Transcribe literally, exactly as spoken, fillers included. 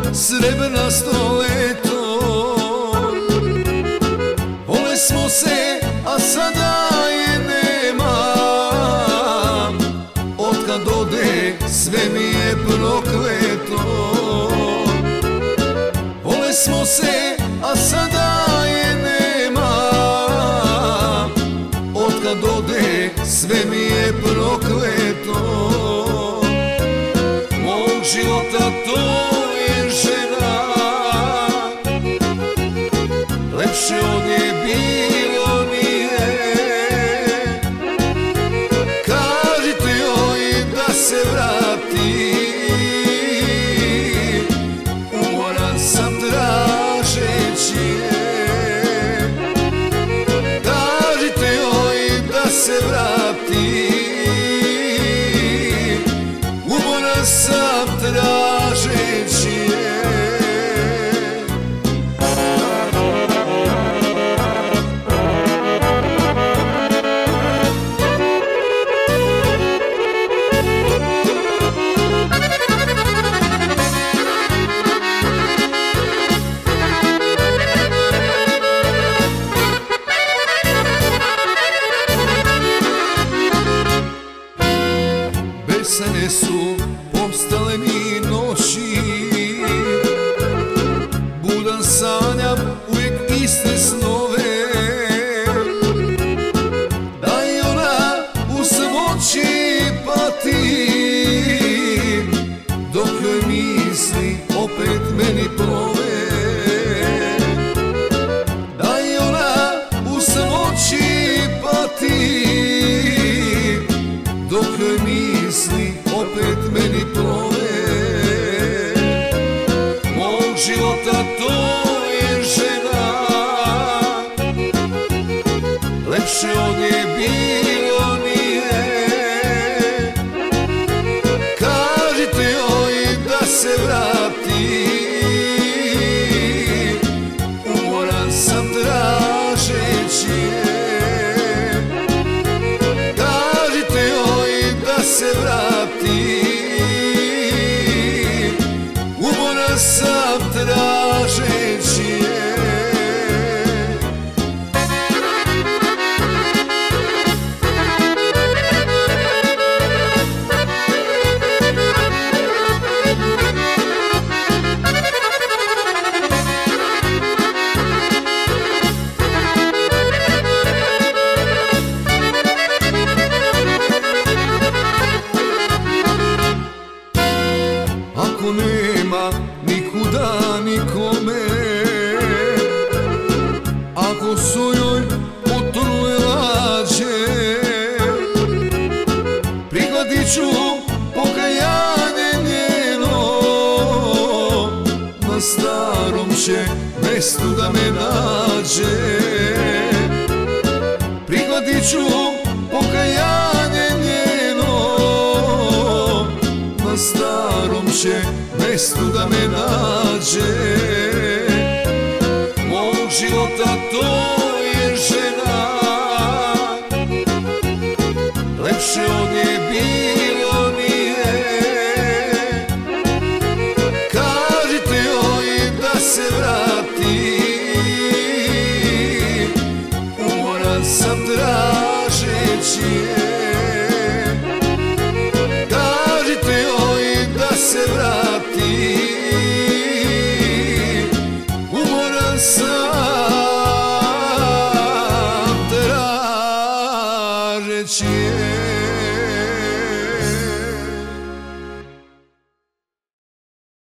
srebrnasto leto. Vole smo se, a sada je nema. Otkad ode, sve mi je prokleto. Vole smo se, a sada je nema. Otkad ode, sve mi je prokleto. Mog života to je žena, lepše od nje bilo nije. Kažite joj da se vrati, umoran sam tražeći je. Kažite joj da se vrati, umoran sam tražeći je. Besane su postale mi noći, budan sanjam uvijek iste snove. Da i ona u samoći pati, dok joj misli opet meni plove. Da i ona u samoći pati, dok joj misli opet meni plove. Mog života to je žena, lepše od nje bilo nije. Kažite joj da se vrati, umoran sam tražeći je. Kažite joj da se vrati, umoran sam tražeći je. Ako nema nikuda nikome, ako su joj otrule lađe, prihvatit ću pokajanje njeno. Na starom će mestu da me nađe. Prihvatit ću pokajanje njeno. Na starom će mestu da me nađe. Mog života to je žena, lepše od nje bilo nije. Kažite joj da se vrati, umoran sam tražeći je.